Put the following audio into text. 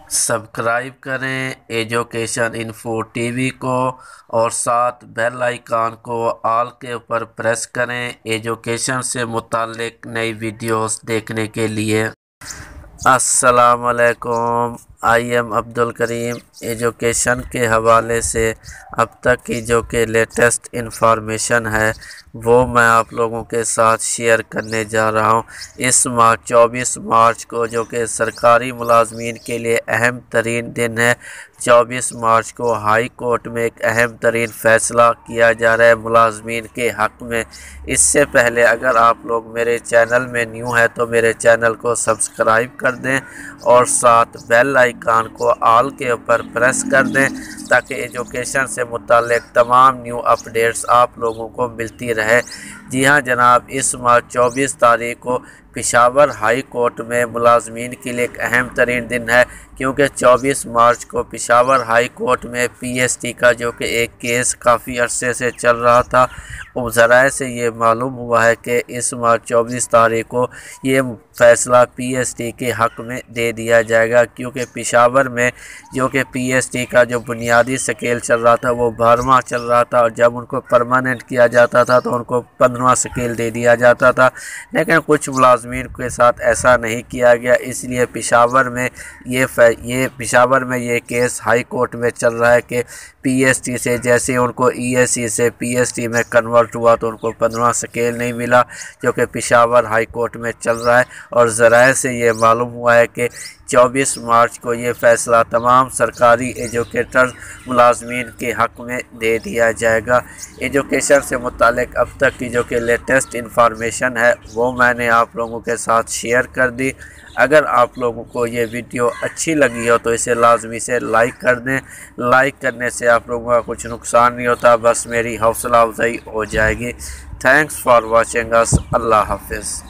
Subscribe करें education info TV को और साथ बेल आइकन को ऑल के ऊपर प्रेस करें एजुकेशन से मुताल्लिक नई वीडियोस देखने के लिए। अस्सलाम वालेकुम, I am Abdul Karim. Education के हवाले से अब तक की जो कि लेटेस्ट इंफॉर्मेशन है वो मैं आप लोगों के साथ शेयर करने जा रहा हूं। इस माह 24 मार्च को जो कि सरकारी मुलाजमीन के लिए अहम तरीन दिन है। 24 मार्च को हाई कोर्ट में एक अहम तरीन फ़ैसला किया जा रहा है मुलाजमीन के हक़ में। इससे पहले अगर आप लोग मेरे चैनल में न्यू है तो मेरे चैनल को सब्सक्राइब कर दें और साथ बेल आइकन को ऑल के ऊपर प्रेस कर दें ताकि एजुकेशन से मुताल्लिक तमाम न्यू अपडेट्स आप लोगों को मिलती रहे। जी हाँ जनाब, इस माह 24 तारीख को पेशावर हाई कोर्ट में मुलाजमीन के लिए एक अहम तरीन दिन है, क्योंकि 24 मार्च को पेशावर हाई कोर्ट में पीएसटी का जो कि एक केस काफ़ी अरसे से चल रहा था, उस ज़राए से ये मालूम हुआ है कि इस माह 24 तारीख को ये फ़ैसला पीएसटी के हक़ में दे दिया जाएगा। क्योंकि पेशावर में जो कि पीएसटी का जो बुनियादी स्केल चल रहा था वो 12वां चल रहा था, और जब उनको परमानेंट किया जाता था तो उनको 15वां स्केल दे दिया जाता था। लेकिन कुछ मुलाजमीन के साथ ऐसा नहीं किया गया, इसलिए पेशावर में ये केस हाई कोर्ट में चल रहा है कि पीएसटी से जैसे उनको ईएससी से पीएसटी में कन्वर्ट हुआ तो उनको 15वां स्केल नहीं मिला, जो कि पेशावर हाई कोर्ट में चल रहा है। और ज़राए से ये मालूम हुआ है कि 24 मार्च को ये फ़ैसला तमाम सरकारी एजुकेटर मुलाजमीन के हक़ में दे दिया जाएगा। एजुकेशन से मुतालिक अब तक की जो कि लेटेस्ट इंफॉर्मेशन है वो मैंने आप लोगों के साथ शेयर कर दी। अगर आप लोगों को ये वीडियो अच्छी लगी हो तो इसे लाजमी से लाइक कर दें। लाइक करने से आप लोगों का कुछ नुकसान नहीं होता, बस मेरी हौसला अफजाई हो जाएगी। Thanks for watching us. अल्लाह हाफिज़।